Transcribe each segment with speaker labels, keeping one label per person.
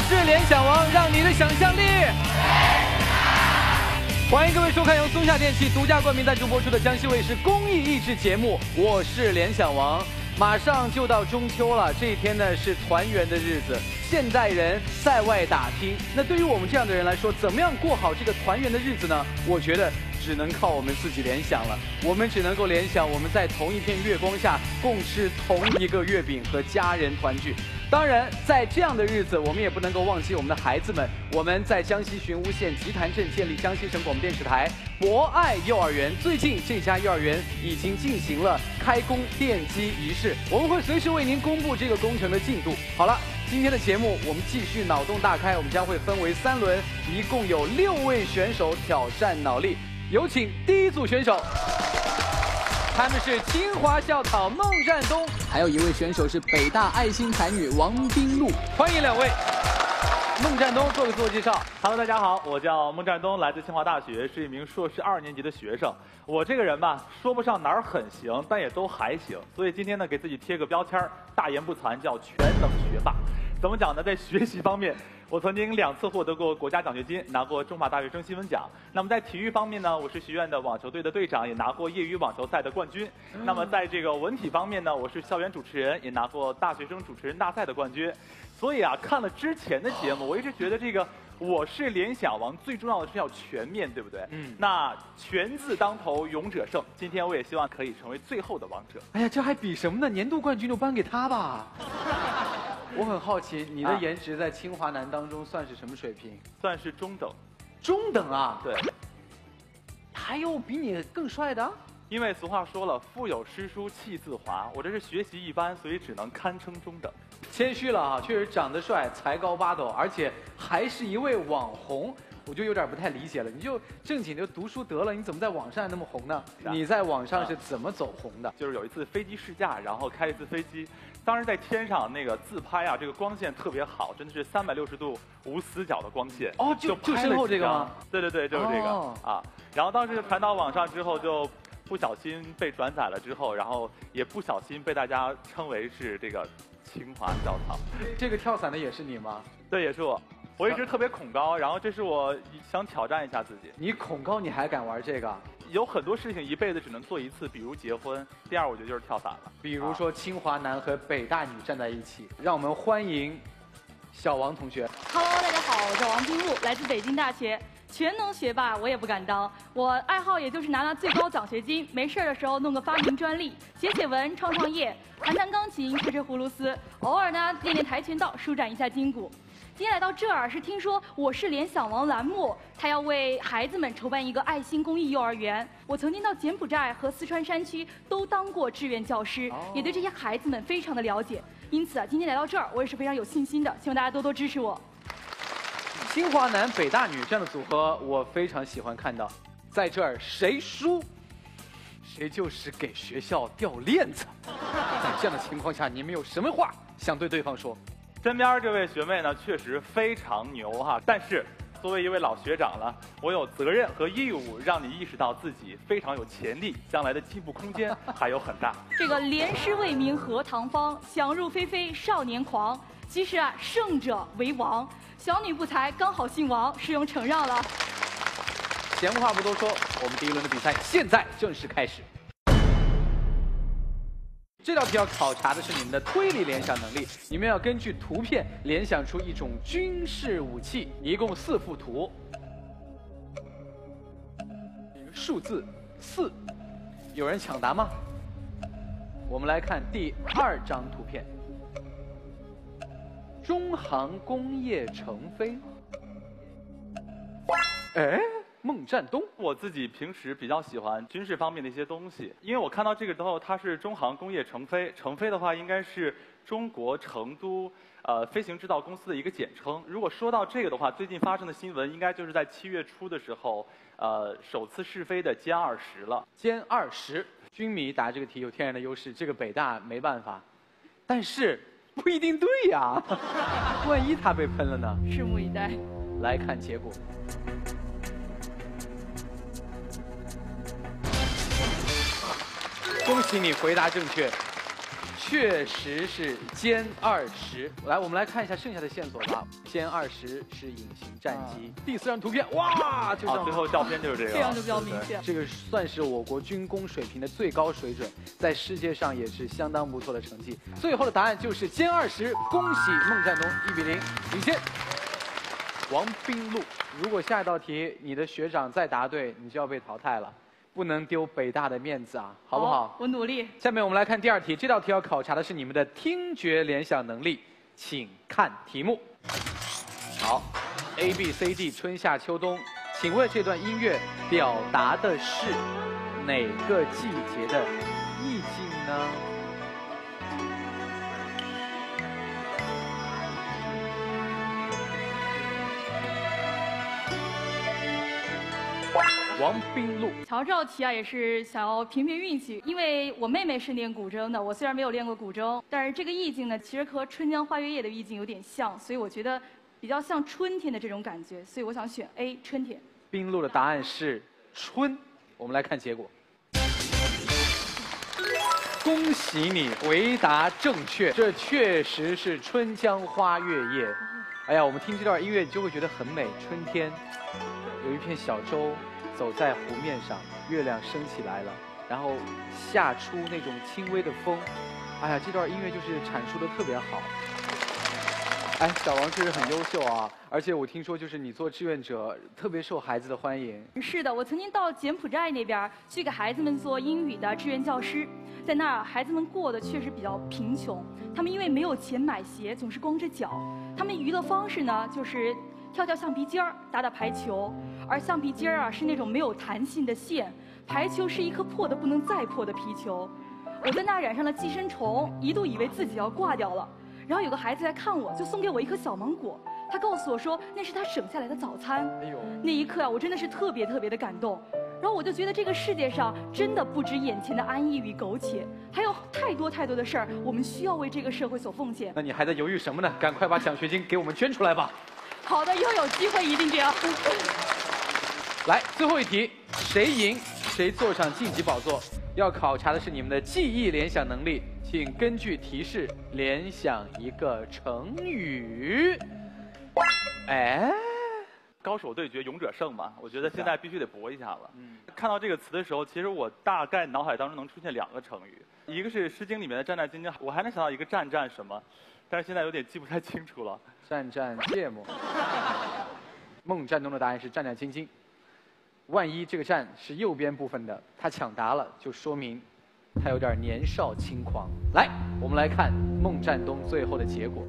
Speaker 1: 是联想王，让你的想象力。欢迎各位收看由松下电器独家冠名赞助播出的江西卫视公益益智节目《我是联想王》。马上就到中秋了，这一天呢是团圆的日子，现代人在外打拼。那对于我们这样的人来说，怎么样过好这个团圆的日子呢？我觉得只能靠我们自己联想了。我们只能够联想我们在同一片月光下共吃同一个月饼，和家人团聚。当然，在这样的日子，我们也不能够忘记我们的孩子们。我们在江西寻乌县吉潭镇建立江西省广播电视台博爱幼儿园。最近这家幼儿园已经进行了开工奠基仪式，我们会随时为您公布这个工程的进度。好了，今天的节目我们继续脑洞大开，我们将会分为3轮，一共有6位选手挑战脑力。有请第一组选手。他们是清华校草孟占东，还有一位选手是北大爱心才女王冰露，欢迎2位。孟占东做个自我介绍。
Speaker 2: Hello， 大家好，我叫孟占东，来自清华大学，是一名硕士2年级的学生。我这个人吧，说不上哪儿很行，但也都还行。所以今天呢，给自己贴个标签，大言不惭，叫全能学霸。怎么讲呢？在学习方面，我曾经2次获得过国家奖学金，拿过中法大学生新闻奖。那么在体育方面呢，我是学院的网球队的队长，也拿过业余网球赛的冠军。那么在这个文体方面呢，我是校园主持人，也拿过大学生主持人大赛的冠军。所以啊，看了之前的节目，我一直觉得这个我是联想王，最重要的是要全面，对不对？那全字当头，勇者胜。今天我也希望可以成为最后的王者。
Speaker 1: 哎呀，这还比什么呢？年度冠军就颁给他吧。我很好奇，你的颜值在清华男当中算是什么水平？
Speaker 2: 算是中等。
Speaker 1: 中等啊？
Speaker 2: 对。
Speaker 1: 还有比你更帅的？
Speaker 2: 因为俗话说了，腹有诗书气自华，我这是学习一般，所以只能堪称中等。
Speaker 1: 谦虚了啊，确实长得帅，才高8斗，而且还是一位网红。我就有点不太理解了，你就正经就读书得了，你怎么在网上那么红呢？你在网上是怎么走红的？
Speaker 2: 就是有一次飞机试驾，然后开一次飞机，当时在天上那个自拍啊，这个光线特别好，真的是360度无死角的光线。
Speaker 1: 哦，就身后这个吗？
Speaker 2: 对对对，就是这个、啊。然后当时就传到网上之后，就不小心被转载了之后，然后也不小心被大家称为是这个清华校草。
Speaker 1: 这个跳伞的也是你吗？
Speaker 2: 对，也是我。我一直特别恐高，然后这是我想挑战一下自己。
Speaker 1: 你恐高，你还敢玩这个？
Speaker 2: 有很多事情一辈子只能做1次，比如结婚。第2，我觉得就是跳伞了。
Speaker 1: 比如说清华男和北大女站在一起，让我们欢迎小王同学。
Speaker 3: Hello， 大家好，我叫王冰露，来自北京大学。全能学霸我也不敢当，我爱好也就是拿最高奖学金，没事的时候弄个发明专利，写文，创业，弹钢琴，吹葫芦丝，偶尔呢练跆拳道，舒展一下筋骨。今天来到这儿是听说我是联想王栏目，他要为孩子们筹办一个爱心公益幼儿园。我曾经到柬埔寨和四川山区都当过志愿教师，也对这些孩子们非常的了解。因此啊，今天来到这儿，我也是非常有信心的，希望大家多多支持我。
Speaker 1: 清华男、北大女这样的组合，我非常喜欢看到。在这儿，谁输，谁就是给学校掉链子。在这样的情况下，你们有什么话想对对方说？
Speaker 2: 身边这位学妹呢，确实非常牛哈，但是作为一位老学长了，我有责任和义务让你意识到自己非常有潜力，将来的进步空间还有很大。
Speaker 3: 这个连诗未名何唐方，想入非非少年狂。其实啊，胜者为王，小女不才刚好姓王，适用承让了。
Speaker 1: 闲话不多说，我们第1轮的比赛现在正式开始。这道题要考察的是你们的推理联想能力，你们要根据图片联想出一种军事武器，一共4幅图，一个数字4，有人抢答吗？我们来看第2张图片，中航工业城飞。哎，孟占东，
Speaker 2: 我自己平时比较喜欢军事方面的一些东西，因为我看到这个之后，它是中航工业城飞，城飞的话应该是中国成都飞行制造公司的一个简称。如果说到这个的话，最近发生的新闻应该就是在7月初的时候，首次试飞的歼20了。
Speaker 1: 歼20，军迷答这个题有天然的优势，这个北大没办法，但是不一定对呀，万一他被喷了呢？
Speaker 3: 拭目以待。
Speaker 1: 来看结果。恭喜你回答正确， 确实是歼20。来，我们来看一下剩下的线索吧。歼20是隐形战机。第4张图片，哇，就这样。
Speaker 2: 最后照片就是这个。
Speaker 3: 这样就比较明显。
Speaker 1: 这个算是我国军工水平的最高水准，在世界上也是相当不错的成绩。最后的答案就是歼20，恭喜孟占东1比0领先。王冰露，如果下一道题你的学长再答对，你就要被淘汰了。不能丢北大的面子啊，好不好？
Speaker 3: 我努力。
Speaker 1: 下面我们来看第2题，这道题要考察的是你们的听觉联想能力，请看题目。好 ，A B C D 春夏秋冬，请问这段音乐表达的是哪个季节的意境呢？王冰露，
Speaker 3: 瞧这道题啊，也是想要凭凭运气，因为我妹妹是练古筝的，我虽然没有练过古筝，但是这个意境呢，其实和《春江花月夜》的意境有点像，所以我觉得比较像春天的这种感觉，所以我想选 A 春天。
Speaker 1: 冰露的答案是春，我们来看结果。恭喜你回答正确，这确实是《春江花月夜》。哎呀，我们听这段音乐就会觉得很美，春天有一片小舟。走在湖面上，月亮升起来了，然后下出那种轻微的风。哎呀，这段音乐就是阐述的特别好。哎，小王确实很优秀啊，而且我听说就是你做志愿者特别受孩子的欢迎。
Speaker 3: 是的，我曾经到柬埔寨那边去给孩子们做英语的志愿教师，在那儿孩子们过得确实比较贫穷，他们因为没有钱买鞋，总是光着脚。他们娱乐方式呢，就是跳跳橡皮筋儿，打打排球，而橡皮筋儿啊是那种没有弹性的线，排球是一颗破的不能再破的皮球。我在那染上了寄生虫，一度以为自己要挂掉了。然后有个孩子来看我，就送给我一颗小芒果，他告诉我说那是他省下来的早餐。哎呦，那一刻啊，我真的是特别的感动。然后我就觉得这个世界上真的不止眼前的安逸与苟且，还有太多的事儿，我们需要为这个社会所奉献。
Speaker 1: 那你还在犹豫什么呢？赶快把奖学金给我们捐出来吧。
Speaker 3: 好的，以后有机会一定这样。
Speaker 1: 来，最后一题，谁赢谁坐上晋级宝座。要考察的是你们的记忆联想能力，请根据提示联想一个成语。哎，
Speaker 2: 高手对决，勇者胜嘛。我觉得现在必须得搏一下了。看到这个词的时候，其实我大概脑海当中能出现2个成语，一个是《诗经》里面的战战兢兢，我还能想到一个战战什么，但是现在有点记不太清楚了。
Speaker 1: 战战芥末。孟占东的答案是战战兢兢。万一这个战是右边部分的，他抢答了，就说明他有点年少轻狂。来，我们来看孟占东最后的结果。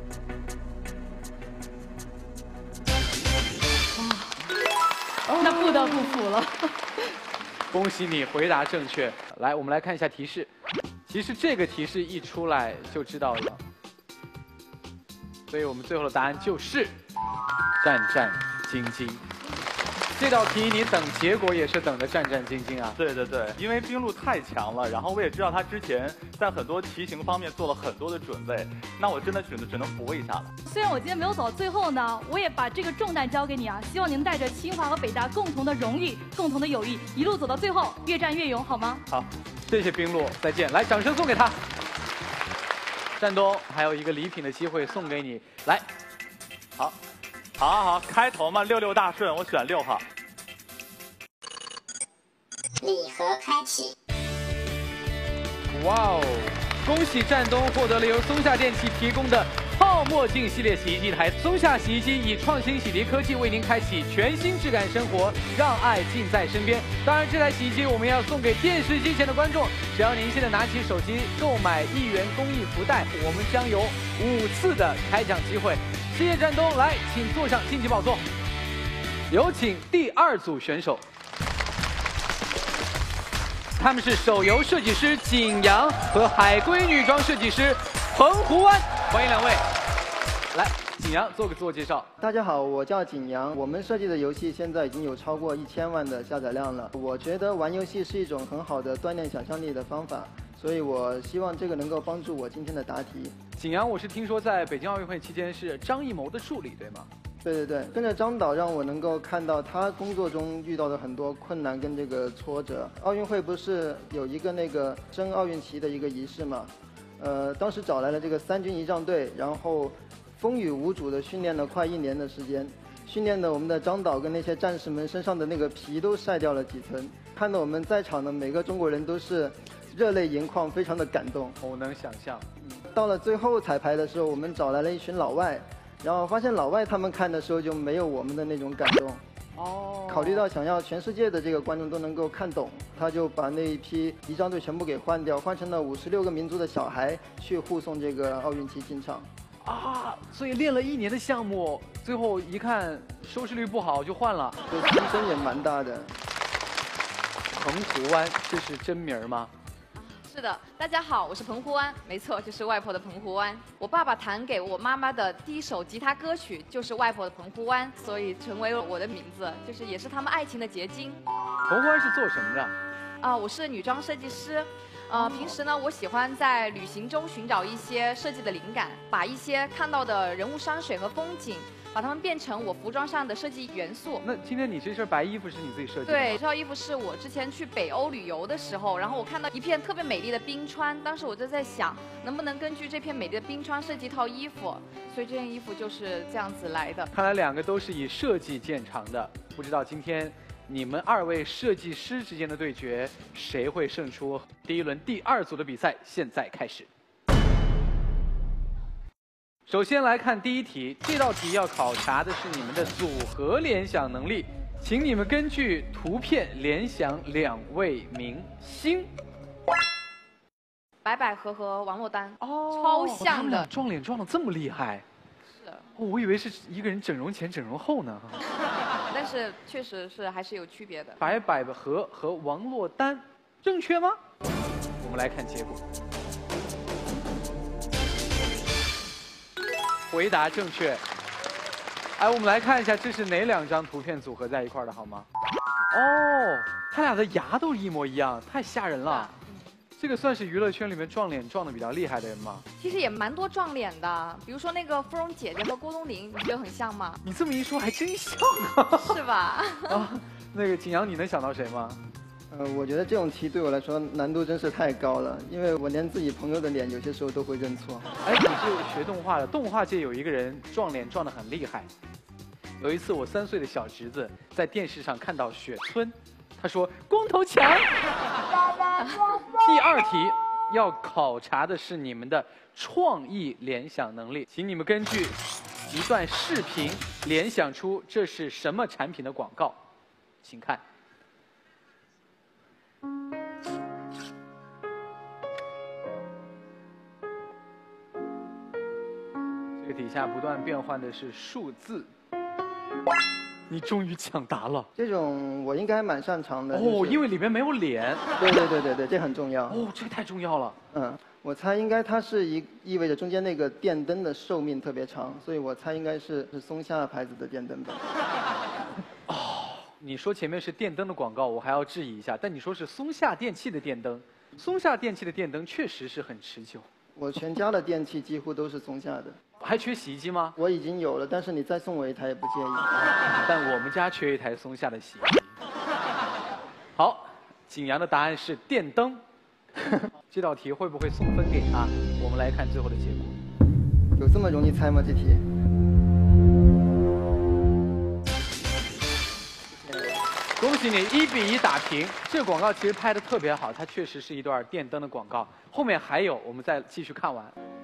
Speaker 3: 那不得不服了。
Speaker 1: 恭喜你回答正确。来，我们来看一下提示。其实这个提示一出来就知道了，所以我们最后的答案就是战战兢兢。这道题你等结果也是等得战战兢兢啊。
Speaker 2: 对对对，因为冰露太强了，然后我也知道他之前在很多题型方面做了很多的准备，那我真的只能搏一下了。
Speaker 3: 虽然我今天没有走到最后呢，我也把这个重担交给你啊，希望您带着清华和北大共同的荣誉、共同的友谊，一路走到最后，越战越勇，好吗？
Speaker 1: 好，谢谢冰露，再见。来，掌声送给他。战东还有一个礼品的机会送给你，来，
Speaker 2: 好，开头嘛，66大顺，我选6号。
Speaker 4: 礼盒开启。
Speaker 1: 哇哦！恭喜战东获得了由松下电器提供的泡沫净系列洗衣机台。松下洗衣机以创新洗涤科技为您开启全新质感生活，让爱近在身边。当然，这台洗衣机我们要送给电视机前的观众，只要您现在拿起手机购买1元公益福袋，我们将有5次的开奖机会。谢谢战东，来，请坐上晋级宝座。有请第2组选手。他们是手游设计师景阳和海龟女装设计师彭湖湾，欢迎2位。来，景阳做个自我介绍。
Speaker 5: 大家好，我叫景阳。我们设计的游戏现在已经有超过1000万的下载量了。我觉得玩游戏是一种很好的锻炼想象力的方法，所以我希望这个能够帮助我今天的答题。
Speaker 1: 景阳，我是听说在北京奥运会期间是张艺谋的助理，对吗？
Speaker 5: 对，跟着张导，让我能够看到他工作中遇到的很多困难跟这个挫折。奥运会不是有一个那个升奥运旗的一个仪式嘛？ 当时找来了这个3军仪仗队，然后风雨无阻的训练了快1年的时间，训练的我们的张导跟那些战士们身上的那个皮都晒掉了几层，看得我们在场的每个中国人都是热泪盈眶，非常的感动。
Speaker 1: 我能想象。
Speaker 5: 到了最后彩排的时候，我们找来了一群老外，然后发现老外他们看的时候就没有我们的那种感动。哦。考虑到想要全世界的这个观众都能够看懂，他就把那一批仪仗队全部给换掉，换成了56个民族的小孩去护送这个奥运旗进场。
Speaker 1: 啊，所以练了1年的项目，最后一看收视率不好就换了。
Speaker 5: 对，牺牲也蛮大的。
Speaker 1: 澎湖湾，这是真名吗？
Speaker 6: 是的，大家好，我是澎湖湾，没错，就是外婆的澎湖湾。我爸爸弹给我妈妈的第一首吉他歌曲就是外婆的澎湖湾，所以成为了我的名字，就是也是他们爱情的结晶。
Speaker 1: 澎湖湾是做什么的？
Speaker 6: 我是女装设计师。平时呢，我喜欢在旅行中寻找一些设计的灵感，把一些看到的人物山水和风景，把它们变成我服装上的设计元素。
Speaker 1: 那今天你这身白衣服是你自己设计的？
Speaker 6: 对，这套衣服是我之前去北欧旅游的时候，然后我看到一片特别美丽的冰川，当时我就在想，能不能根据这片美丽的冰川设计一套衣服，所以这件衣服就是这样子来的。
Speaker 1: 看来2个都是以设计见长的，不知道今天你们2位设计师之间的对决，谁会胜出？第1轮第2组的比赛现在开始。首先来看第1题，这道题要考察的是你们的组合联想能力，请你们根据图片联想2位明星。
Speaker 6: 白百合和王珞丹，
Speaker 1: 哦，
Speaker 6: 超像的。
Speaker 1: 他们俩撞脸撞得这么厉害。
Speaker 6: 是。
Speaker 1: 哦，我以为是一个人整容前整容后呢。
Speaker 6: 但是确实是还是有区别的。
Speaker 1: 白百合和王珞丹，正确吗？我们来看结果。回答正确。哎，我们来看一下，这是哪2张图片组合在一块的，好吗？哦，他俩的牙都一模一样，太吓人了。这个算是娱乐圈里面撞脸撞得比较厉害的人吗？
Speaker 6: 其实也蛮多撞脸的，比如说那个芙蓉姐姐和郭冬临，你觉得很像吗？
Speaker 1: 你这么一说，还真像啊。
Speaker 6: 是吧？
Speaker 1: 啊，那个景阳，你能想到谁吗？
Speaker 5: 我觉得这种题对我来说难度真是太高了，因为我连自己朋友的脸有些时候都会认错。
Speaker 1: 哎，你是学动画的，动画界有一个人撞脸撞得很厉害。有一次，我3岁的小侄子在电视上看到雪村，他说光头强。第2题要考察的是你们的创意联想能力，请你们根据一段视频联想出这是什么产品的广告，请看。这个底下不断变换的是数字。你终于抢答了。
Speaker 5: 这种我应该蛮擅长的。
Speaker 1: 哦，因为里面没有脸。
Speaker 5: 对，这很重要。
Speaker 1: 哦，这太重要了。
Speaker 5: 我猜应该它是意味着中间那个电灯的寿命特别长，所以我猜应该是松下牌子的电灯吧。
Speaker 1: 哦，你说前面是电灯的广告，我还要质疑一下，但你说是松下电器的电灯，松下电器的电灯确实是很持久。
Speaker 5: 我全家的电器几乎都是松下的。
Speaker 1: 还缺洗衣机吗？
Speaker 5: 我已经有了，但是你再送我一台也不介意。
Speaker 1: 但我们家缺一台松下的洗衣机。好，景阳的答案是电灯。这道题会不会送分给他？我们来看最后的结果。
Speaker 5: 有这么容易猜吗？这题？
Speaker 1: 恭喜你1比1打平。这个广告其实拍得特别好，它确实是一段电灯的广告。后面还有，我们再继续看完。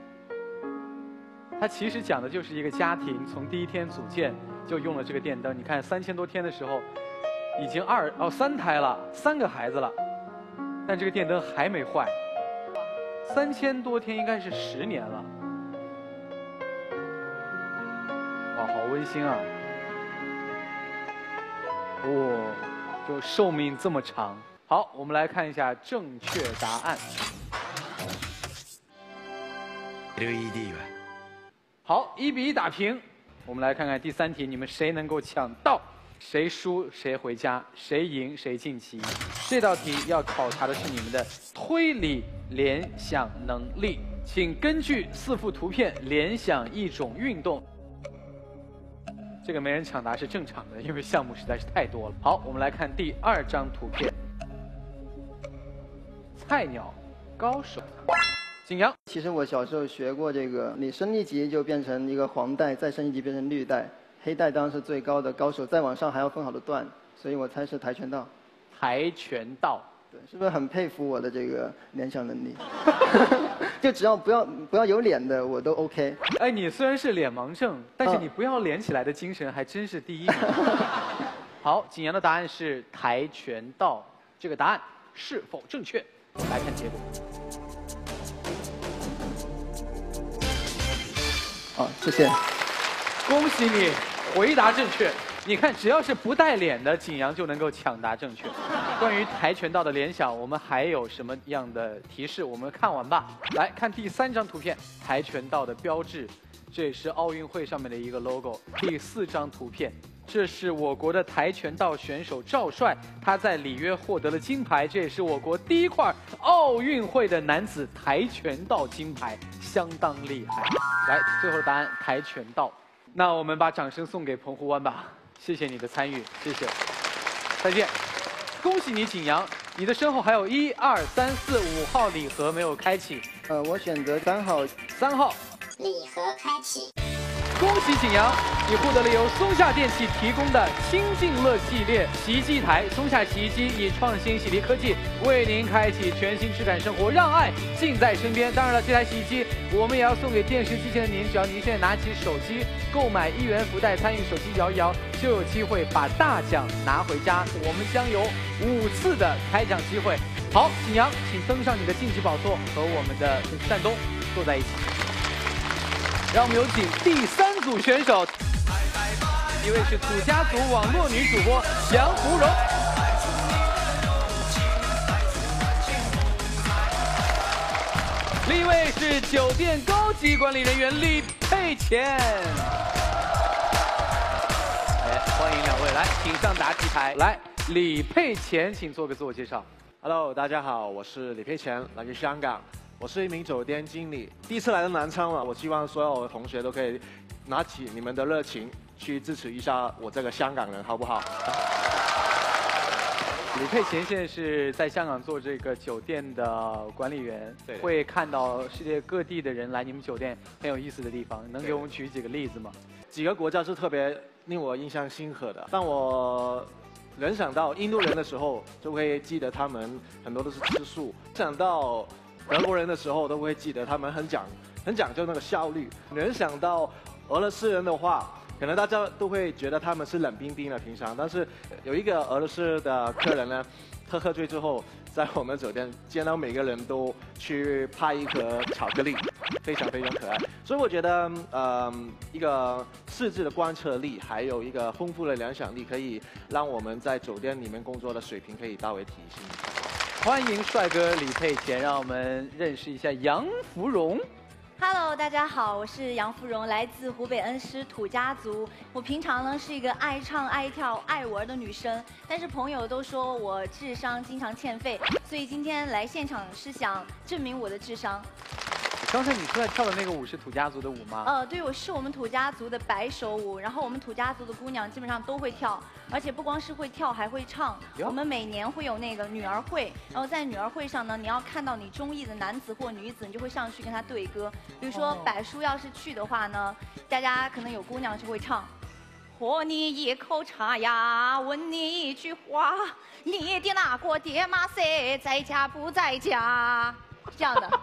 Speaker 1: 它其实讲的就是一个家庭从第1天组建就用了这个电灯。你看3000多天的时候，已经3胎了，3个孩子了，但这个电灯还没坏。3000多天应该是10年了。哇，好温馨啊！哦，就寿命这么长。好，我们来看一下正确答案。LED 吧。好，1比1打平。我们来看看第3题，你们谁能够抢到？谁输谁回家，谁赢谁晋级。这道题要考察的是你们的推理联想能力，请根据4幅图片联想一种运动。这个没人抢答是正常的，因为项目实在是太多了。好，我们来看第2张图片。菜鸟高手。 景阳，
Speaker 5: 其实我小时候学过这个，你升一级就变成一个黄带，再升一级变成绿带，黑带当然是最高的高手，再往上还要分好多段，所以我猜是跆拳道。
Speaker 1: 跆拳道。
Speaker 5: 对，是不是很佩服我的这个联想能力？就只要不要有脸的，我都 OK。
Speaker 1: 哎，你虽然是脸盲症，但是你不要脸起来的精神还真是第一名。好，景阳的答案是跆拳道，这个答案是否正确？来看结果。
Speaker 5: 好，谢谢。
Speaker 1: 恭喜你，回答正确。你看，只要是不带脸的，景阳就能够抢答正确。关于跆拳道的联想，我们还有什么样的提示？我们看完吧。来看第3张图片，跆拳道的标志，这也是奥运会上面的一个 logo。第4张图片，这是我国的跆拳道选手赵帅，他在里约获得了金牌，这也是我国第1块奥运会的男子跆拳道金牌，相当厉害。来，最后的答案跆拳道。那我们把掌声送给澎湖湾吧。谢谢你的参与，谢谢，再见。恭喜你，景阳，你的身后还有1、2、3、4、5号礼盒没有开启。
Speaker 5: 我选择3号。
Speaker 1: 3号，
Speaker 4: 礼盒开启。
Speaker 1: 恭喜景阳，你获得了由松下电器提供的清净乐系列洗衣机一台。松下洗衣机以创新洗涤科技为您开启全新质感生活，让爱近在身边。当然了，这台洗衣机我们也要送给电视机前的您，只要您现在拿起手机购买1元福袋，参与手机摇一摇，就有机会把大奖拿回家。我们将有5次的开奖机会。好，景阳，请登上你的晋级宝座，和我们的单东坐在一起。让我们有请第3组选手，一位是土家族网络女主播杨芙蓉，另一位是酒店高级管理人员李佩乾。欢迎2位来，请上答题台。来，李佩乾，请做个自我介绍。
Speaker 7: Hello， 大家好，我是李佩乾，来自香港。我是一名酒店经理，第一次来到南昌了。我希望所有的同学都可以拿起你们的热情，去支持一下我这个香港人，好不好？
Speaker 1: 李佩乾现在是在香港做这个酒店的管理员，
Speaker 7: 对，
Speaker 1: 会看到世界各地的人来你们酒店很有意思的地方，能给我们举几个例子吗？
Speaker 7: 几个国家是特别令我印象深刻的。当我联想到印度人的时候，就会记得他们很多都是吃素；想到德国人的时候，都会记得他们很讲究那个效率。联想到俄罗斯人的话，可能大家都会觉得他们是冷冰冰的平常，但是有一个俄罗斯的客人呢，他喝醉之后，在我们酒店见到每个人都去拍一颗巧克力，非常非常可爱。所以我觉得，一个细致的观测力，还有一个丰富的联想力，可以让我们在酒店里面工作的水平可以大为提升。
Speaker 1: 欢迎帅哥李佩乾，让我们认识一下杨芙蓉。
Speaker 8: Hello， 大家好，我是杨芙蓉，来自湖北恩施土家族。我平常呢是一个爱唱、爱跳、爱玩的女生，但是朋友都说我智商经常欠费，所以今天来现场是想证明我的智商。
Speaker 1: 刚才你出来跳的那个舞是土家族的舞吗？
Speaker 8: 对，我是我们土家族的白手舞，然后我们土家族的姑娘基本上都会跳，而且不光是会跳，还会唱。我们每年会有那个女儿会，然后在女儿会上呢，你要看到你中意的男子或女子，你就会上去跟他对歌。比如说柏叔要是去的话呢，大家可能有姑娘就会唱。喝你一口茶呀，问你一句话，你的那个爹妈谁在家不在家？是这样的。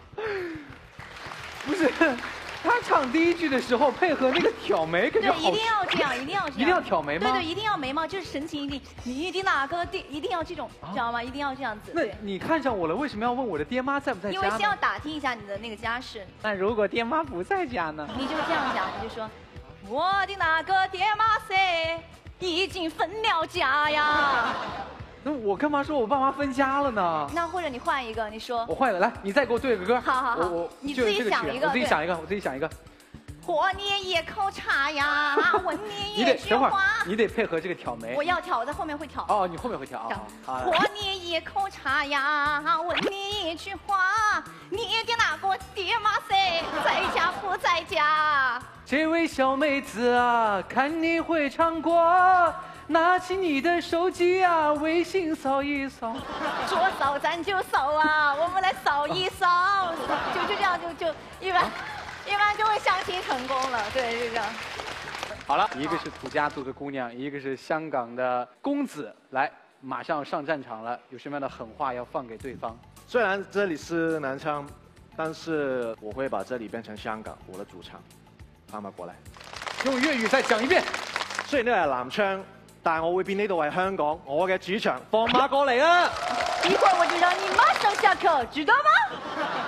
Speaker 1: 不是，他唱第1句的时候配合那个挑眉，感觉好。
Speaker 8: 对，一定要这样，一定要这样。
Speaker 1: 一定要挑眉吗？
Speaker 8: 对对，一定要眉毛，就是神情一定。你的哪个爹，一定要这种，知道吗？一定要这样子。
Speaker 1: 那你看上我了，为什么要问我的爹妈在不在家呢？
Speaker 8: 因为先要打听一下你的那个家世。
Speaker 1: 那如果爹妈不在家呢？
Speaker 8: 你就这样讲，你就说，我的那个爹妈噻，已经分了家呀。
Speaker 1: 那我干嘛说我爸妈分家了呢？
Speaker 8: 那或者你换一个，你说。
Speaker 1: 我换一个，来，你再给我对个歌。
Speaker 8: 好好好，你自己想一个。
Speaker 1: 我自己想一个，我自己想一个。
Speaker 8: 喝你一口茶呀，问你一句
Speaker 1: 话。等会儿，
Speaker 8: 你
Speaker 1: 得配合这个挑眉。
Speaker 8: 我要挑，我在后面会挑。
Speaker 1: 哦，你后面会挑。
Speaker 8: 好。喝你一口茶呀，问你一句话，你的那个爹妈噻，在家不在家？
Speaker 1: 这位小妹子啊，看你会唱歌。 拿起你的手机啊，微信扫一扫。
Speaker 8: 说扫咱就扫啊，我们来扫一扫，就这样就一般就会相亲成功了，对，就这样。
Speaker 1: 好了，一个是土家族的姑娘，一个是香港的公子，来，马上上战场了，有什么样的狠话要放给对方？
Speaker 7: 虽然这里是南昌，但是我會把這裡變成香港，我的主場。啱啱過嚟，
Speaker 1: 用粵語再講一遍。
Speaker 7: 雖然呢係南昌，但係我會變呢度係香港，我嘅主場。放馬過嚟啊！
Speaker 8: 一會兒我就讓你馬上下課，知道嗎？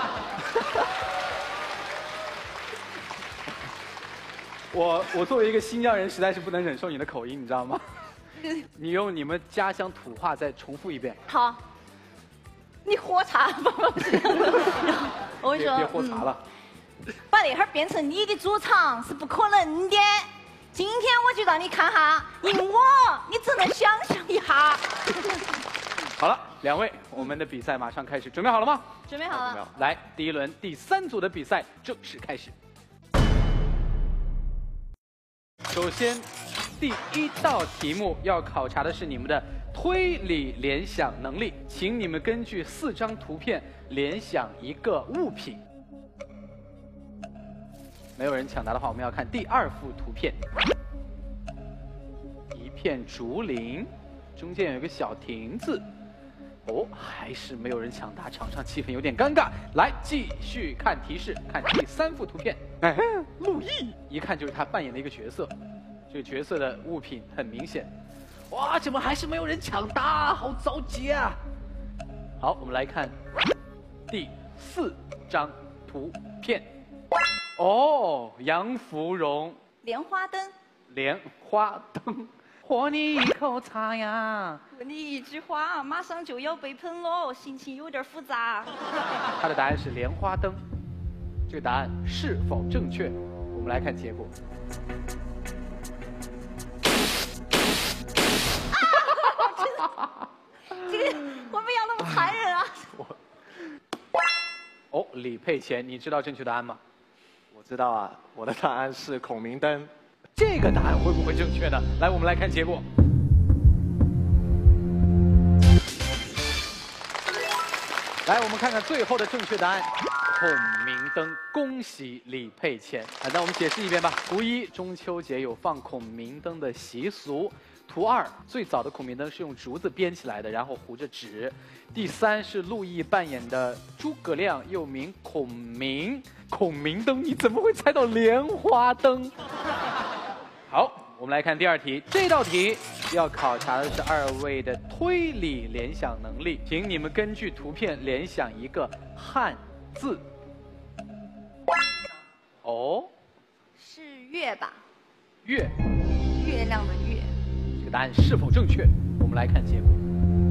Speaker 1: 我作为一个新疆人，实在是不能忍受你的口音，你知道吗？你用你们家乡土话再重复一遍。
Speaker 8: 好。你喝茶吧，我跟你说，
Speaker 1: 别喝茶了。
Speaker 8: 把那哈儿变成你的主场是不可能的。今天我就让你看哈，赢我，你只能想象一下。
Speaker 1: 好了，两位，我们的比赛马上开始，准备好了吗？
Speaker 8: 准备好了。
Speaker 1: 来，第一轮第3组的比赛正式开始。首先，第1道题目要考察的是你们的推理联想能力，请你们根据4张图片联想一个物品。没有人抢答的话，我们要看第2幅图片。一片竹林，中间有一个小亭子。哦，还是没有人抢答，场上气氛有点尴尬。来，继续看提示，看第3幅图片。哎，陆毅，一看就是他扮演的一个角色。这个角色的物品很明显。哇，怎么还是没有人抢答？好着急啊！好，我们来看第4张图片。哦，杨芙蓉。
Speaker 8: 莲花灯。
Speaker 1: 莲花灯。喝你一口茶呀！
Speaker 8: 问你一句话，马上就要被喷了，心情有点复杂。
Speaker 1: 他的答案是莲花灯，这个答案是否正确？我们来看结果。
Speaker 8: 这个我没有那么残忍啊！
Speaker 1: 哦，李佩乾，你知道正确答案吗？
Speaker 7: 我知道啊，我的答案是孔明灯。
Speaker 1: 这个答案会不会正确呢？来，我们来看结果。来，我们看看最后的正确答案，孔明灯。恭喜李佩乾。那我们解释一遍吧。图1，中秋节有放孔明灯的习俗。图2，最早的孔明灯是用竹子编起来的，然后糊着纸。第3是陆毅扮演的诸葛亮，又名孔明。孔明灯，你怎么会猜到莲花灯？好，我们来看第2题。这道题要考察的是2位的推理联想能力，请你们根据图片联想一个汉字。哦，
Speaker 8: 是月吧？
Speaker 1: 月。
Speaker 8: 月亮的月。
Speaker 1: 这个答案是否正确？我们来看结果。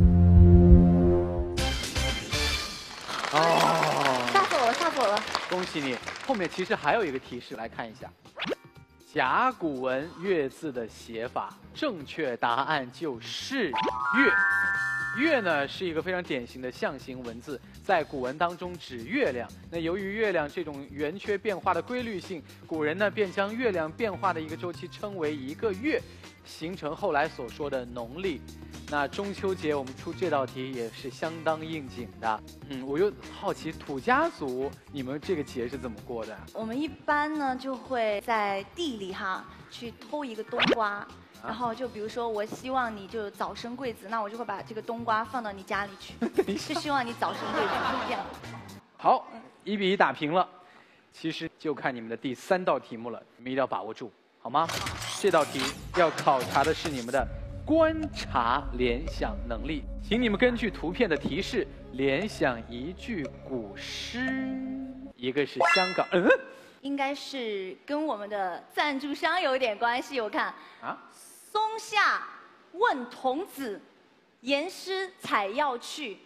Speaker 1: 哦，
Speaker 8: 吓死我了，吓死我了！
Speaker 1: 恭喜你！后面其实还有一个提示，来看一下。甲骨文月字的写法，正确答案就是月。月呢是一个非常典型的象形文字，在古文当中指月亮。那由于月亮这种圆缺变化的规律性，古人呢便将月亮变化的一个周期称为一个月，形成后来所说的农历。那中秋节我们出这道题也是相当应景的。我又好奇土家族你们这个节是怎么过的？
Speaker 8: 我们一般呢就会在地里哈去偷一个冬瓜。然后就比如说，我希望你就早生贵子，那我就会把这个冬瓜放到你家里去，就希望你早生贵子，是这样。
Speaker 1: 好，1比1打平了。其实就看你们的第3道题目了，你们一定要把握住，好吗？这道题要考察的是你们的观察联想能力，请你们根据图片的提示联想一句古诗。一个是香港，
Speaker 8: 应该是跟我们的赞助商有一点关系，我看啊。松下问童子，言师采药去。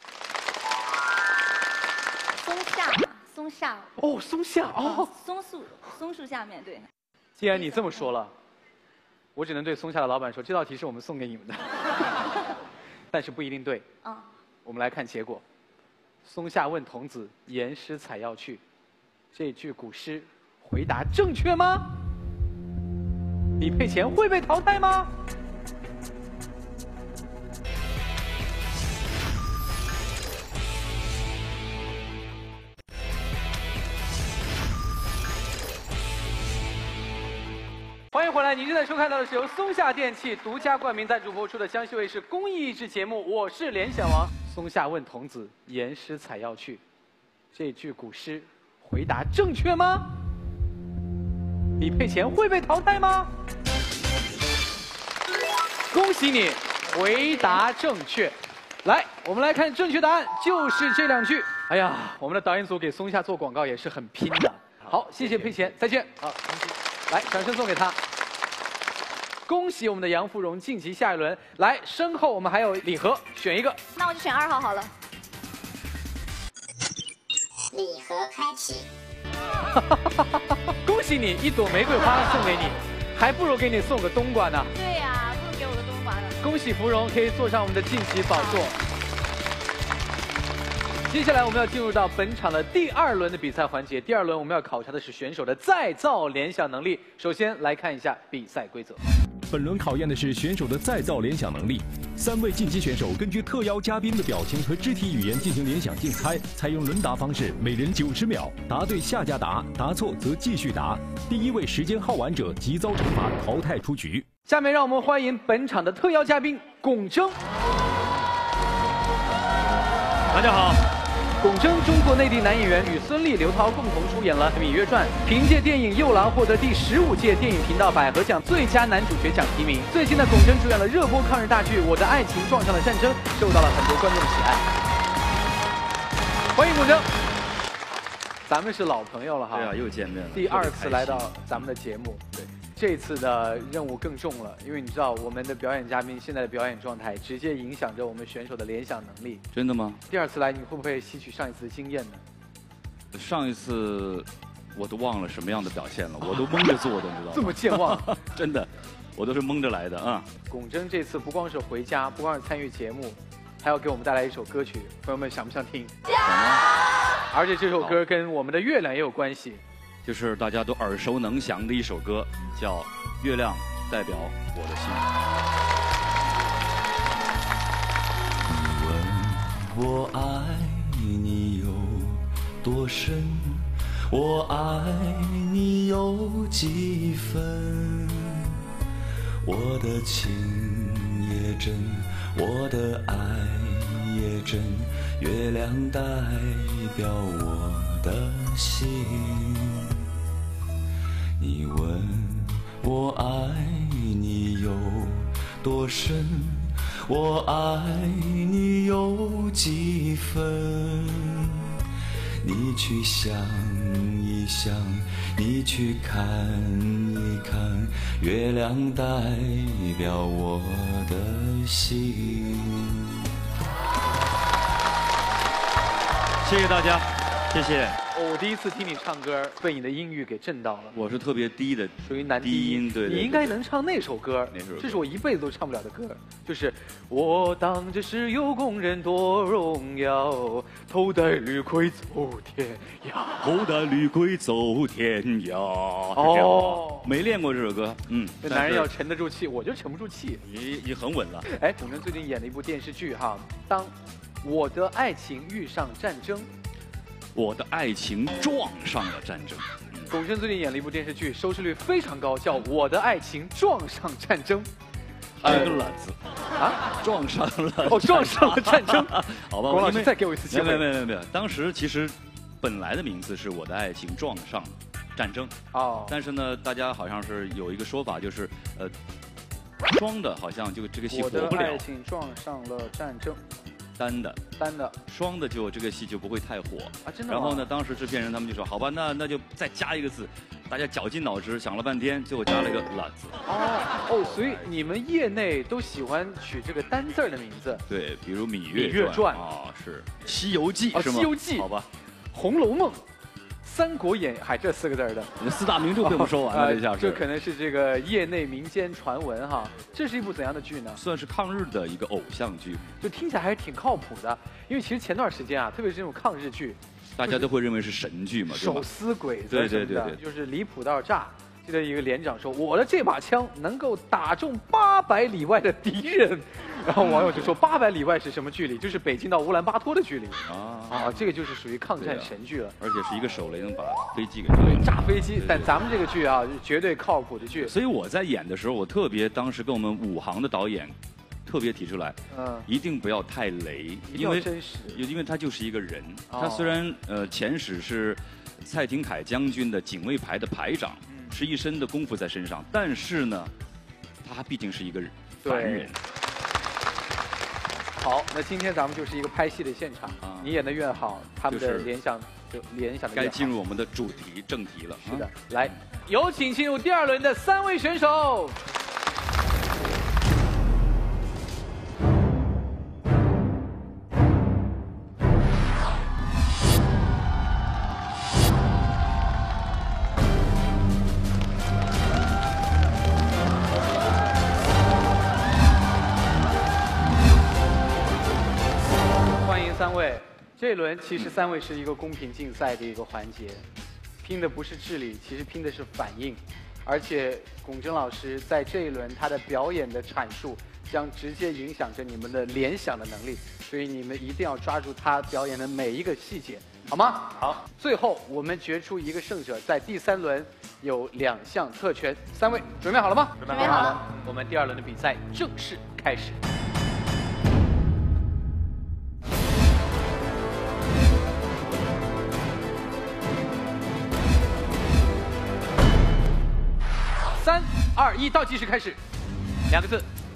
Speaker 8: 松下嘛，松下。
Speaker 1: 哦，松下哦，
Speaker 8: 松树下面对。
Speaker 1: 既然你这么说了，我只能对松下的老板说，这道题是我们送给你们的，但是不一定对。啊，我们来看结果。松下问童子，言师采药去。这句古诗回答正确吗？李佩乾会被淘汰吗？ 欢迎回来，您正在收看到的是由松下电器独家冠名赞助播出的江西卫视公益益智节目《我是联想王》。松下问童子：“言师采药去。”这句古诗回答正确吗？李佩前会被淘汰吗？恭喜你，回答正确。来，我们来看正确答案，就是这2句。哎呀，我们的导演组给松下做广告也是很拼的。好，谢谢佩前，再见。
Speaker 7: 好，恭喜。
Speaker 1: 来，掌声送给他。恭喜我们的杨芙蓉晋级下一轮。来，身后我们还有礼盒，选一个。
Speaker 8: 那我就选2号好了。
Speaker 4: 礼盒开启。
Speaker 1: 恭喜你，1朵玫瑰花送给你，还不如给你送个冬瓜呢。
Speaker 8: 对呀，不如给我个冬瓜呢。
Speaker 1: 恭喜芙蓉可以坐上我们的晋级宝座。接下来我们要进入到本场的第2轮的比赛环节。第2轮我们要考察的是选手的再造联想能力。首先来看一下比赛规则。
Speaker 9: 本轮考验的是选手的再造联想能力。3位晋级选手根据特邀嘉宾的表情和肢体语言进行联想竞猜，采用轮答方式，每人90秒，答对下家答，答错则继续答。第1位时间耗完者即遭惩罚，淘汰出局。
Speaker 1: 下面让我们欢迎本场的特邀嘉宾龚铮。
Speaker 10: 大家好。
Speaker 1: 龚铮，中国内地男演员，与孙俪、刘涛共同出演了《芈月传》，凭借电影《幼狼》获得第15届电影频道百合奖最佳男主角奖提名。最近呢，龚铮主演了热播抗日大剧《我的爱情撞上了战争》，受到了很多观众喜爱。欢迎龚铮，咱们是老朋友了哈。
Speaker 10: 对啊，又见面了。
Speaker 1: 第2次来到咱们的节目，对。这次的任务更重了，因为你知道我们的表演嘉宾现在的表演状态直接影响着我们选手的联想能力。
Speaker 10: 真的吗？
Speaker 1: 第2次来，你会不会吸取上一次的经验呢？
Speaker 10: 上一次我都忘了什么样的表现了，我都蒙着做的，你知道吗？
Speaker 1: 这么健忘？
Speaker 10: 真的，我都是蒙着来的啊。
Speaker 1: 龚铮这次不光是回家，不光是参与节目，还要给我们带来一首歌曲，朋友们想不想听？
Speaker 10: 想啊！
Speaker 1: 而且这首歌跟我们的月亮也有关系。
Speaker 10: 就是大家都耳熟能详的一首歌，叫《月亮代表我的心》。
Speaker 11: 你问我爱你有多深，我爱你有几分？我的情也真，我的爱也真，月亮代表我的心。你问我爱你有多深，我爱你有几分？你去想一想，你去看一看，月亮代表我的心。
Speaker 10: 谢谢大家，谢谢。
Speaker 1: 我第1次听你唱歌，被你的音域给震到了。
Speaker 10: 我是特别低的，
Speaker 1: 属于男低
Speaker 10: 音，对。
Speaker 1: 你应该能唱那首歌，这是我一辈子都唱不了的歌，就是我当这石油工人多荣耀，头戴绿盔走天涯，
Speaker 10: 头戴绿盔走天涯。哦，没练过这首歌，
Speaker 1: 这男人要沉得住气，我就沉不住气。
Speaker 10: 你很稳了。
Speaker 1: 哎，龚铮最近演了一部电视剧哈，当我的爱情遇上战争。
Speaker 10: 我的爱情撞上了战争。
Speaker 1: 龚铮最近演了一部电视剧，收视率非常高，叫《我的爱情撞上战争》。
Speaker 10: 这个“了”字
Speaker 1: 啊，
Speaker 10: 撞上了。
Speaker 1: 哦，撞上了战争。
Speaker 10: 好吧，
Speaker 1: 龚老师再给我一次机会。
Speaker 10: 没有。当时其实本来的名字是我的爱情撞上战争。
Speaker 1: 哦。
Speaker 10: 但是呢，大家好像是有一个说法，就是双的，好像就这个戏火不了。
Speaker 1: 我的爱情撞上了战争。
Speaker 10: 单的，双的就这个戏就不会太火
Speaker 1: 啊，真的。
Speaker 10: 然后呢，当时制片人他们就说，好吧，那就再加一个字，大家绞尽脑汁想了半天，最后加了一个“了”字。
Speaker 1: 哦，所以你们业内都喜欢取这个单字的名字。
Speaker 10: 对，比如《芈月传》啊，是《西游记》是吗？
Speaker 1: 《西游记》
Speaker 10: 好吧，
Speaker 1: 《红楼梦》。《三国演义》还这4个字的
Speaker 10: ，4大名著被我们说完了，这下是。
Speaker 1: 这可能是这个业内民间传闻哈。这是一部怎样的剧呢？
Speaker 10: 算是抗日的一个偶像剧，
Speaker 1: 就听起来还是挺靠谱的。因为其实前段时间啊，特别是这种抗日剧，
Speaker 10: 大家都会认为是神剧嘛，
Speaker 1: 手撕鬼子，
Speaker 10: 对，
Speaker 1: 就是离谱到炸。记得一个连长说：“我的这把枪能够打中800里外的敌人。” 然后网友就说800里外是什么距离？就是北京到乌兰巴托的距离啊，这个就是属于抗战神剧了，
Speaker 10: 而且是一个手雷能把飞机给
Speaker 1: 炸飞机。但咱们这个剧啊，绝对靠谱的剧。
Speaker 10: 所以我在演的时候，我特别当时跟我们武行的导演特别提出来，一定不要太雷，因为
Speaker 1: 真实，
Speaker 10: 因为他就是一个人。他虽然前史是蔡廷锴将军的警卫排的排长，是一身的功夫在身上，但是呢，他毕竟是一个凡人。
Speaker 1: 好，那今天咱们就是一个拍戏的现场，你演的越好，他们的联想的
Speaker 10: 该进入我们的主题正题了。
Speaker 1: 是的，来，有请进入第2轮的3位选手。3位，这一轮其实3位是一个公平竞赛的一个环节，拼的不是智力，其实拼的是反应，而且龚真老师在这一轮他的表演的阐述将直接影响着你们的联想的能力，所以你们一定要抓住他表演的每一个细节，好吗？好，最后我们决出一个胜者，在第3轮有2项特权，3位准备好了吗？
Speaker 8: 准备好了。
Speaker 1: 我们第2轮的比赛正式开始。3、2、1，倒计时开始。2个字。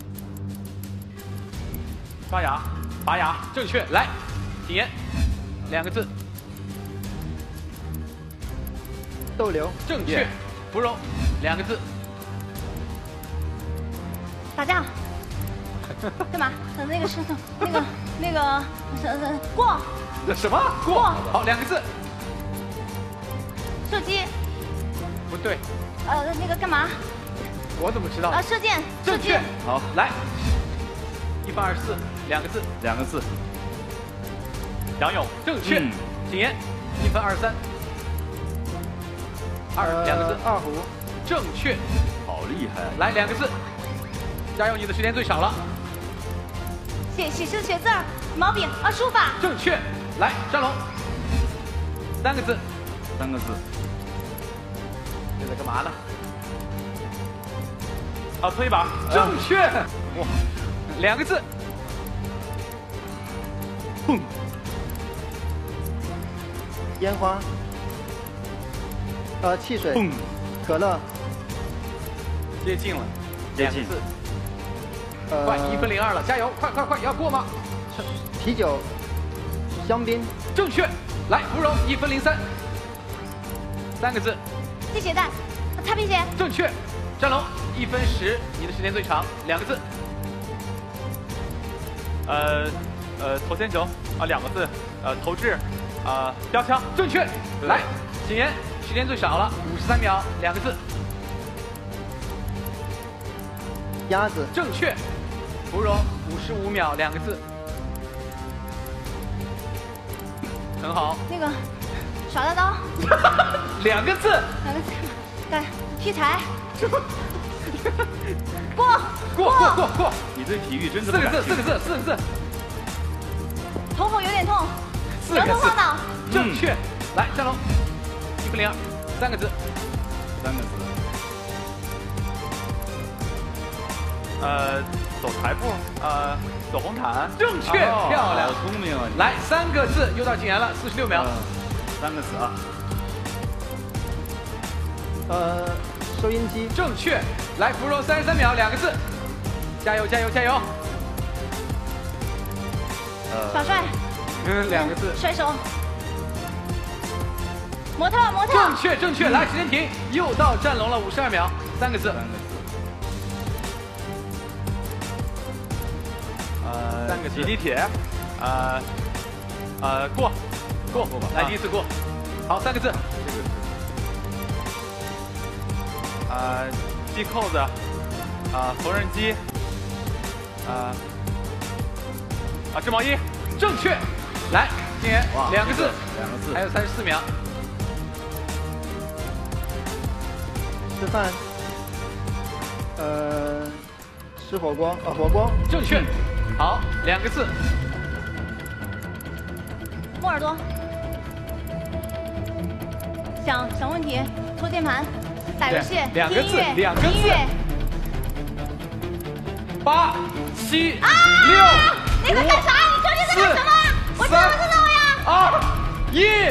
Speaker 2: 刷牙，拔牙，
Speaker 1: 正确。来，谨言。2个字。
Speaker 5: 逗留，
Speaker 1: 正确。芙蓉，2个字。
Speaker 8: 打架。干嘛？那个是那个过。
Speaker 1: 什么？过。好，2个字。
Speaker 8: 射击。
Speaker 1: 不对。
Speaker 8: 那个干嘛？
Speaker 1: 我怎么知道？
Speaker 8: 射箭。
Speaker 1: 正确。好，来，1分24，2个字。
Speaker 10: 2个字。
Speaker 2: 仰泳。
Speaker 1: 正确。谨言，1分23。2个字。
Speaker 5: 二胡。
Speaker 1: 正确。
Speaker 10: 好厉害！
Speaker 1: 来2个字，加油，你的时间最少了。
Speaker 8: 写诗写字儿，毛笔书法。
Speaker 1: 正确。来，张龙。3个字。
Speaker 10: 3个字。
Speaker 1: 这在干嘛呢？
Speaker 2: 推把。
Speaker 1: 正确。哇，2个字。
Speaker 5: 砰。烟花。汽水。
Speaker 10: 砰。
Speaker 5: 可乐。
Speaker 1: 接近了。
Speaker 10: 接近。
Speaker 1: 2个字。快，1分02了，加油！快，要过吗？
Speaker 5: 啤酒。香槟。
Speaker 1: 正确。来，芙蓉，1分03。3个字。
Speaker 8: 系鞋带。擦皮鞋。
Speaker 1: 正确。张龙1分10，你的时间最长，2个字。
Speaker 2: 投铅球2个字，投掷，标枪。
Speaker 1: 正确。来，谨言，时间最少了，53秒，2个字。
Speaker 5: 鸭子。
Speaker 1: 正确。芙蓉55秒，2个字。很好。
Speaker 8: 那个耍大刀。
Speaker 1: 2个字。
Speaker 8: 2个字。劈柴。
Speaker 1: 过。
Speaker 10: 你对体育真的
Speaker 1: 4个字。
Speaker 8: 头后有点痛。
Speaker 1: 摇头
Speaker 8: 晃脑。
Speaker 1: 正确。来，张龙，1分02，3个字。
Speaker 10: 3个字。
Speaker 2: 走台步，走红毯。
Speaker 1: 正确，漂亮，
Speaker 10: 好聪明啊！
Speaker 1: 来3个字，又到谨言了，46秒。
Speaker 10: 3个字啊。
Speaker 5: 收音机。
Speaker 1: 正确。来，芙蓉33秒，2个字。加油！
Speaker 8: 耍帅。
Speaker 1: 2个字。
Speaker 8: 甩手。模特。
Speaker 1: 正确。来，时间停，又到战龙了，52秒，3个字。3个字。
Speaker 2: 挤地铁。过
Speaker 1: 吧。来，第一次过。好，3个字。
Speaker 2: 系扣子。缝纫机。织毛衣。
Speaker 1: 正确。来，今年2个字。还有34秒。
Speaker 5: 吃饭。吃火锅。火锅。
Speaker 1: 正确。 好，2个字。
Speaker 8: 摸耳朵。想问题，搓键盘，打游戏，
Speaker 1: 两个字，两个字。
Speaker 8: 音乐。
Speaker 1: 8、7、6、
Speaker 8: 那个干啥？你究竟在干什么？我知道不知道呀
Speaker 1: ？2、1。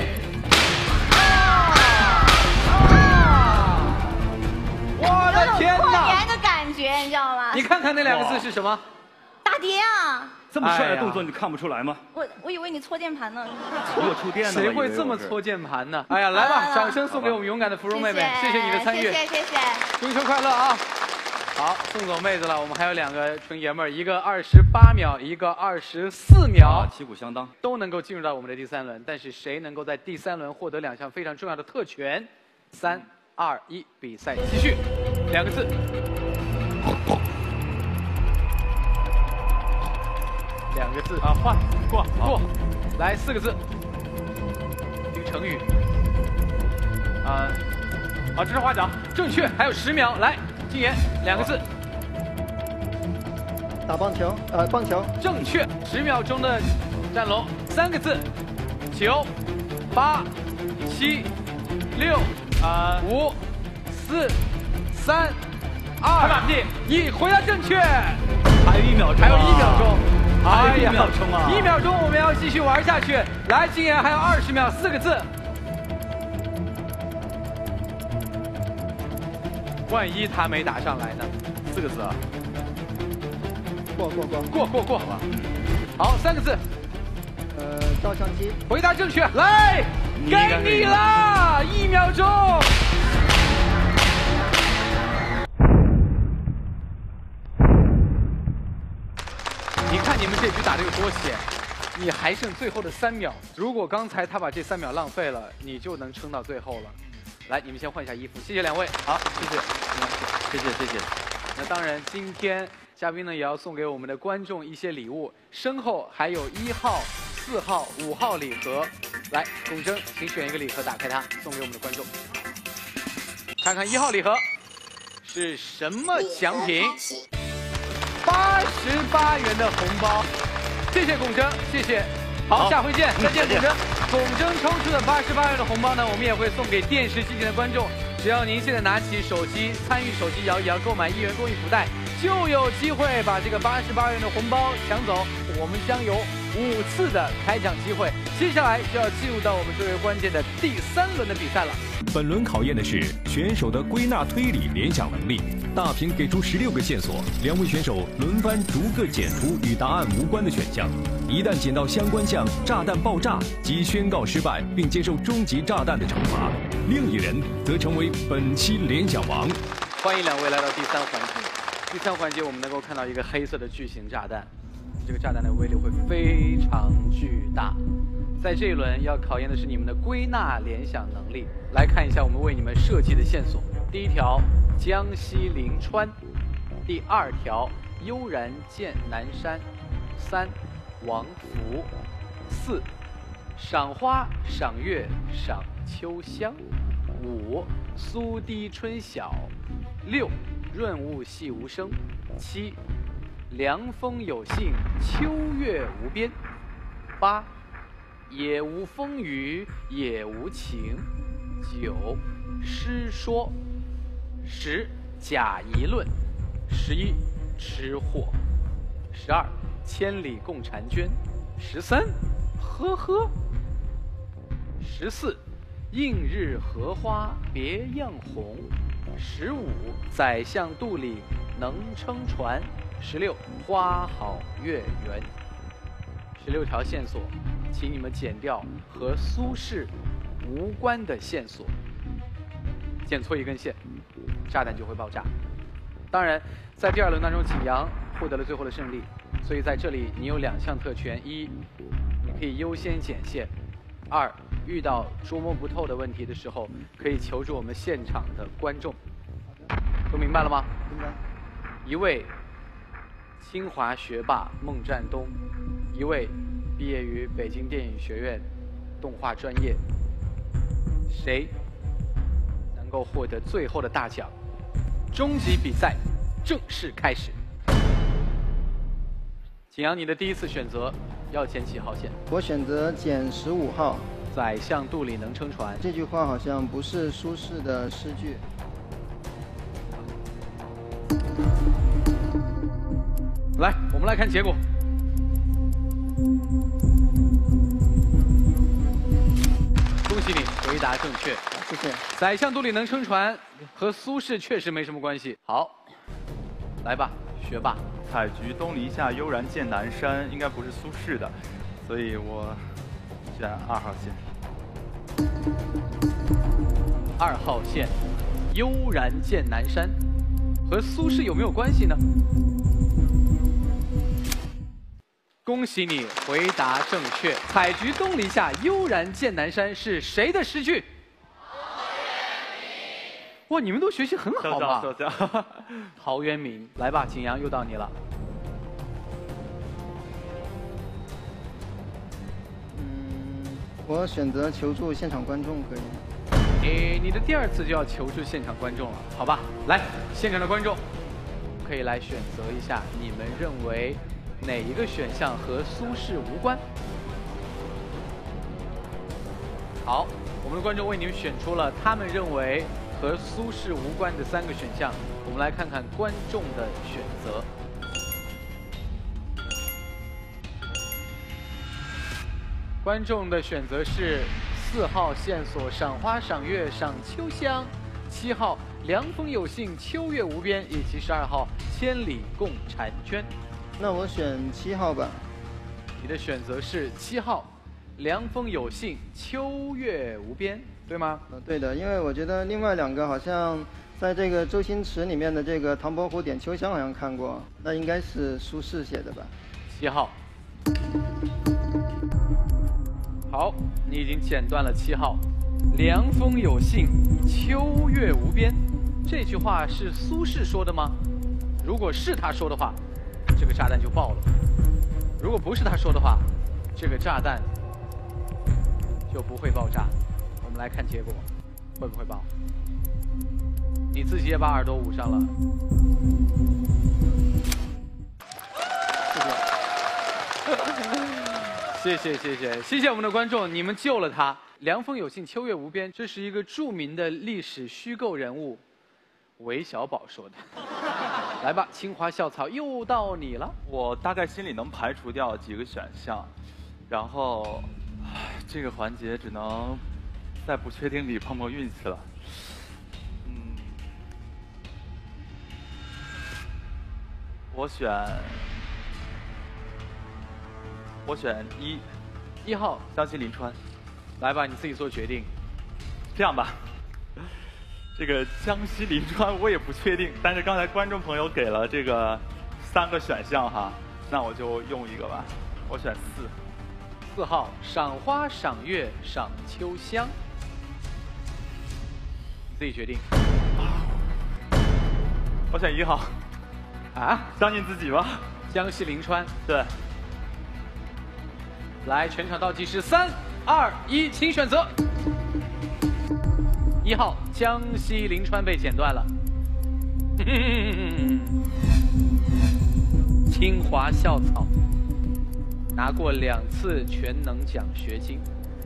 Speaker 1: 我的天哪！
Speaker 8: 过年的感觉，你知道吗？
Speaker 1: 你看看那2个字是什么？
Speaker 8: 打碟啊！
Speaker 10: 这么帅的动作你看不出来吗？
Speaker 8: 我以为你搓键盘呢。
Speaker 10: 我触电呢？
Speaker 1: 谁会这么搓键盘呢？哎呀，来吧，掌声送给我们勇敢的芙蓉妹妹，谢谢你的参与，
Speaker 8: 谢谢。
Speaker 1: 中秋快乐啊！ 好，送走妹子了。我们还有2个纯爷们儿，一个28秒，一个24秒，
Speaker 10: 旗鼓相当，
Speaker 1: 都能够进入到我们的第3轮。但是谁能够在第3轮获得2项非常重要的特权？3、2、1，比赛继续。2个字。2个字啊，换过。来4个字，一个成语。
Speaker 2: 这是花奖，
Speaker 1: 正确。还有10秒，来。 金言2个字，
Speaker 5: 打棒球，棒球，
Speaker 1: 正确。10秒钟的战龙，3个字，9、8、7、6、5、4、3、2、1，回答正确。
Speaker 10: 还有1秒钟，
Speaker 1: 还有1秒钟，
Speaker 10: 还有1秒钟啊！
Speaker 1: 1秒钟，我们要继续玩下去。来，金言还有20秒，4个字。 万一他没打上来呢？4个字啊！
Speaker 5: 过，
Speaker 1: 好吧。好，3个字。
Speaker 5: 照相机。
Speaker 1: 回答正确，来，给你了1秒钟。你看你们这局打得有多险，你还剩最后的3秒。如果刚才他把这3秒浪费了，你就能撑到最后了。 来，你们先换一下衣服，谢谢2位。好，谢谢。那当然，今天嘉宾呢也要送给我们的观众一些礼物，身后还有1号、4号、5号礼盒。来，龚铮，请选一个礼盒，打开它，送给我们的观众。看看1号礼盒是什么奖品？88元的红包，谢谢龚铮，谢谢。好，下回见，再见，龚铮。 龚铮抽出的88元的红包呢，我们也会送给电视机前的观众。只要您现在拿起手机，参与手机摇一摇，购买1元公益福袋，就有机会把这个88元的红包抢走。我们将有5次的开奖机会。接下来就要进入到我们最为关键的第3轮的比赛了。
Speaker 9: 本轮考验的是选手的归纳、推理、联想能力。大屏给出16个线索，2位选手轮番逐个剪出与答案无关的选项。一旦剪到相关项，炸弹爆炸即宣告失败，并接受终极炸弹的惩罚。另一人则成为本期联想王。
Speaker 1: 欢迎2位来到第3环节。第3环节，我们能够看到一个黑色的巨型炸弹，这个炸弹的威力会非常巨大。在这一轮要考验的是你们的归纳联想能力。来看一下我们为你们设计的线索：第1条，江西临川；第2条，悠然见南山；3，王府；4，赏花、赏月、赏秋香；5，苏堤春晓；6，润物细无声；7，凉风有信，秋月无边；8，也无风雨也无晴；9，诗说；10，假议论；11，吃货；12，千里共婵娟；13，呵呵；14，映日荷花别样红；15，宰相肚里能撑船；16，花好月圆。16条线索，请你们剪掉和苏轼无关的线索，剪错1根线，炸弹就会爆炸。当然，在第2轮当中，景阳获得了最后的胜利，所以在这里你有2项特权：一，你可以优先剪线；二，遇到捉摸不透的问题的时候，可以求助我们现场的观众。都明白了吗？
Speaker 5: 明白。
Speaker 1: 一位清华学霸孟占东，一位毕业于北京电影学院动画专业，谁能够获得最后的大奖？终极比赛正式开始。 景阳，你的第一次选择要捡几号线？
Speaker 5: 我选择捡15号。
Speaker 1: 宰相肚里能撑船，
Speaker 5: 这句话好像不是苏轼的诗句。
Speaker 1: 来，我们来看结果。恭喜你，回答正确。
Speaker 5: 谢谢。
Speaker 1: 宰相肚里能撑船和苏轼确实没什么关系。好，来吧，学霸。
Speaker 2: 采菊东篱下，悠然见南山，应该不是苏轼的，所以我选2号线。
Speaker 1: 2号线，悠然见南山，和苏轼有没有关系呢？恭喜你，回答正确。采菊东篱下，悠然见南山是谁的诗句？哇，你们都学习很好嘛！陶渊明，来吧，景阳又到你了。
Speaker 5: 我选择求助现场观众，可以吗？
Speaker 1: 你的第2次就要求助现场观众了，好吧？来，现场的观众可以来选择一下，你们认为哪一个选项和苏轼无关？好，我们的观众为你们选出了他们认为和苏轼无关的3个选项，我们来看看观众的选择。观众的选择是4号线索赏花赏月赏秋香，7号凉风有信秋月无边，以及12号千里共婵娟。
Speaker 5: 那我选7号吧。
Speaker 1: 你的选择是7号凉风有信秋月无边，对吗？
Speaker 5: 对的，因为我觉得另外2个好像在这个周星驰里面的这个唐伯虎点秋香好像看过，那应该是苏轼写的吧。
Speaker 1: 7号。好，你已经剪断了7号。凉风有信，秋月无边，这句话是苏轼说的吗？如果是他说的话，这个炸弹就爆了；如果不是他说的话，这个炸弹就不会爆炸。我们来看结果，会不会爆？你自己也把耳朵捂上了。谢谢。谢谢我们的观众，你们救了他。凉风有信，秋月无边，这是一个著名的历史虚构人物韦小宝说的。来吧，清华校草又到你了。
Speaker 2: 我大概心里能排除掉几个选项，然后这个环节只能在不确定里碰碰运气了。我选1号江西临川。
Speaker 1: 来吧，你自己做决定。
Speaker 2: 这样吧，这个江西临川我也不确定，但是刚才观众朋友给了这个3个选项哈，那我就用一个吧，我选
Speaker 1: 4号赏花赏月赏秋香，你自己决定。
Speaker 2: 我选1号。
Speaker 1: 啊？
Speaker 2: 相信自己吧。
Speaker 1: 江西临川。
Speaker 2: 对。
Speaker 1: 来，全场倒计时，3、2、1，请选择。1号江西临川被剪断了。清华校草，拿过2次全能奖学金，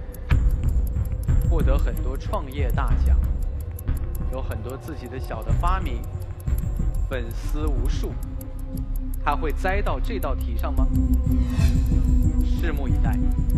Speaker 1: 获得很多创业大奖，有很多自己的小的发明，粉丝无数。他会栽到这道题上吗？拭目以待。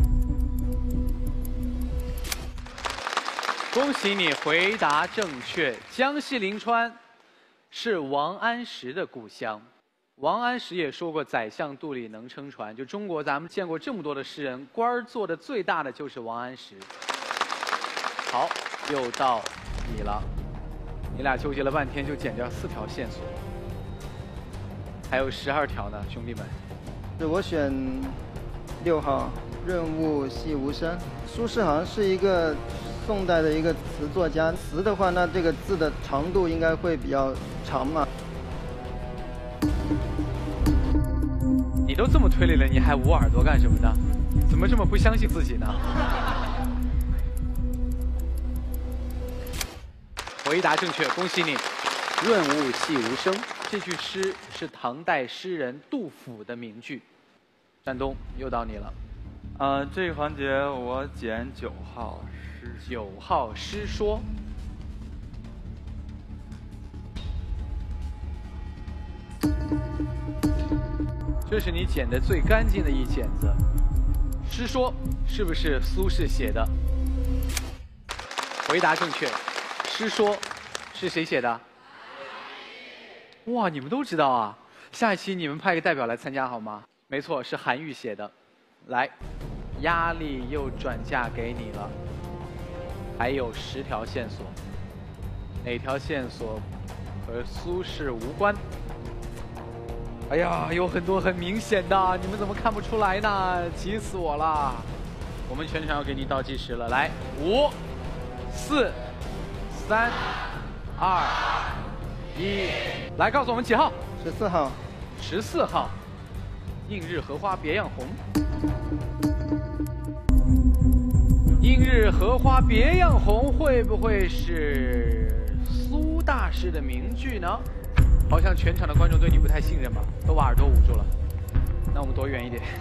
Speaker 1: 恭喜你回答正确，江西临川是王安石的故乡。王安石也说过“宰相肚里能撑船”，就中国咱们见过这么多的诗人，官儿做的最大的就是王安石。好，又到你了，你俩纠结了半天就剪掉4条线索，还有12条呢，兄弟们。
Speaker 5: 我选6号，润物细无声。苏轼好像是一个宋代的一个词作家，词的话，那这个字的长度应该会比较长嘛。
Speaker 1: 你都这么推理了，你还捂耳朵干什么呢？怎么这么不相信自己呢？回答正确，恭喜你！润物细无声这句诗是唐代诗人杜甫的名句。 战东，又到你了。
Speaker 2: 这个环节我捡9号诗。
Speaker 1: 9号诗说。这是你捡的最干净的一剪子。诗说是不是苏轼写的？回答正确。诗说是谁写的？哇，你们都知道啊！下一期你们派个代表来参加好吗？没错，是韩愈写的。来，压力又转嫁给你了。还有10条线索，哪条线索和苏轼无关？哎呀，有很多很明显的，你们怎么看不出来呢？急死我了！我们全场要给你倒计时了，来，5、4、3、2、1，来告诉我们几号
Speaker 5: ？14号。
Speaker 1: 14号，映日荷花别样红。映日荷花别样红，会不会是苏大师的名句呢？好像全场的观众对你不太信任吧，都把耳朵捂住了。那我们躲远一点。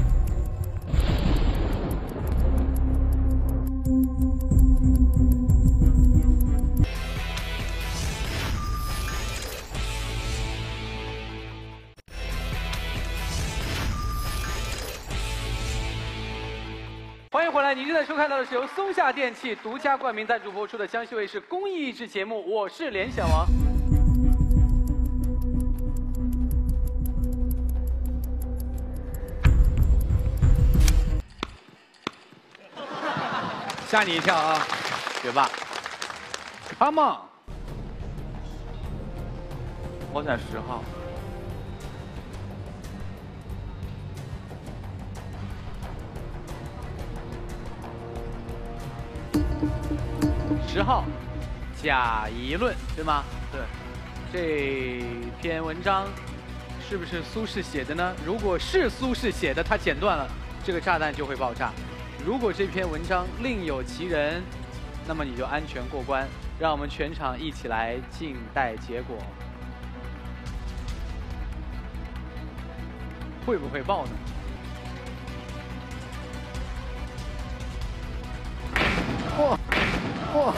Speaker 1: 欢迎回来，您正在收看到的是由松下电器独家冠名赞助播出的江西卫视公益益智节目《我是联想王》。吓你一跳啊，学霸 ！Come on，
Speaker 2: 我选10号。
Speaker 1: 10号，假议论，对吗？
Speaker 2: 对。
Speaker 1: 这篇文章是不是苏轼写的呢？如果是苏轼写的，他剪断了，这个炸弹就会爆炸。如果这篇文章另有其人，那么你就安全过关。让我们全场一起来静待结果。会不会爆呢？
Speaker 5: 哇！哇！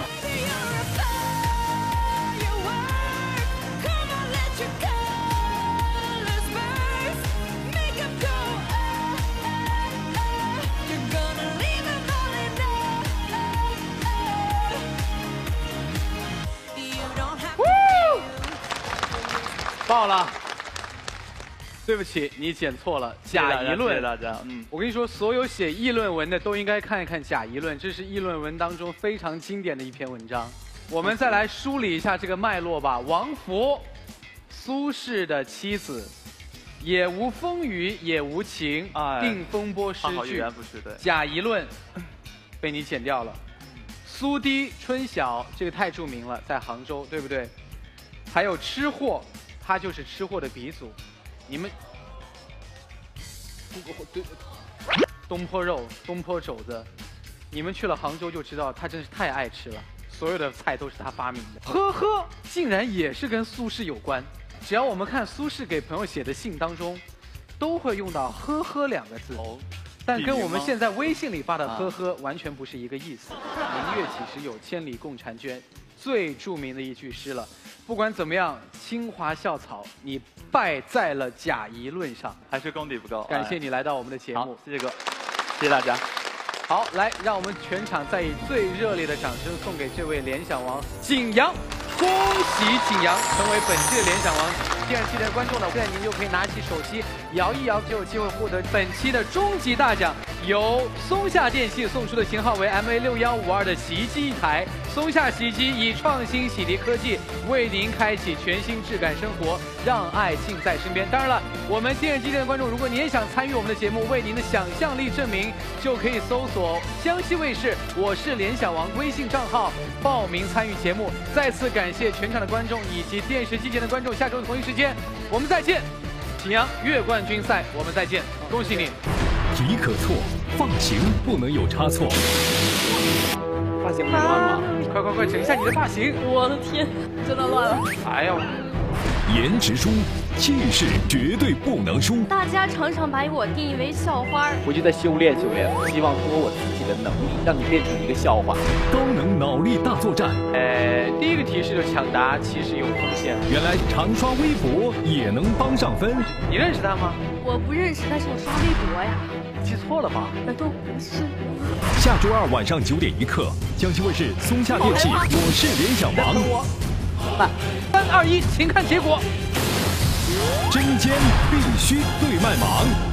Speaker 1: 爆了！对不起，你剪错了，假议论。
Speaker 2: 谢谢大家。
Speaker 1: 我跟你说，所有写议论文的都应该看一看假议论，这是议论文当中非常经典的一篇文章。我们再来梳理一下这个脉络吧。王弗，苏轼的妻子，也无风雨也无晴，定风波诗句。假议论被你剪掉了。苏堤春晓，这个太著名了，在杭州，对不对？还有吃货。他就是吃货的鼻祖，你们东坡肉、东坡肘子，你们去了杭州就知道他真是太爱吃了，所有的菜都是他发明的。呵呵，竟然也是跟苏轼有关。只要我们看苏轼给朋友写的信当中，都会用到“呵呵”2个字，但跟我们现在微信里发的“呵呵”完全不是一个意思。明月几时有，千里共婵娟，最著名的一句诗了。不管怎么样，清华校草，你败在了假议论上，
Speaker 2: 还是功底不够。
Speaker 1: 感谢你来到我们的节目，
Speaker 2: 谢谢哥，谢谢大家。
Speaker 1: 好，来，让我们全场再以最热烈的掌声送给这位联想王景阳，恭喜景阳成为本期的联想王。电视机的观众呢，现在您就可以拿起手机摇一摇，就有机会获得本期的终极大奖，由松下电器送出的型号为 MA6152的洗衣机1台。松下洗衣机以创新洗涤科技为您开启全新质感生活，让爱近在身边。当然了，我们电视机前的观众，如果你也想参与我们的节目，为您的想象力证明，就可以搜索江西卫视“我是联想王”微信账号报名参与节目。再次感谢全场的观众以及电视机前的观众，下周同一时间我们再见。景阳月冠军赛，我们再见，恭喜你！
Speaker 9: 题可错，放行不能有差错。
Speaker 1: 发型很乱吗？快，整一下你的发型！
Speaker 3: 我的天，真的乱了！
Speaker 1: 哎呦，
Speaker 9: 颜值书气势绝对不能输。
Speaker 12: 大家常常把我定义为校花，
Speaker 1: 回去再修炼修炼，希望通过我自己的能力，让你变成一个笑话。
Speaker 9: 高能脑力大作战。
Speaker 1: 第一个提示就是抢答，其实有风险。
Speaker 9: 原来常刷微博也能帮上分。
Speaker 1: 你认识他吗？
Speaker 12: 我不认识，但是我刷微博呀。
Speaker 1: 记错了吗？
Speaker 12: 难道不是？
Speaker 9: 下周2晚上9点1刻，江西卫视松下电器，我是联想王。
Speaker 1: 3、2、1，请看结果。
Speaker 9: 针尖必须对麦芒。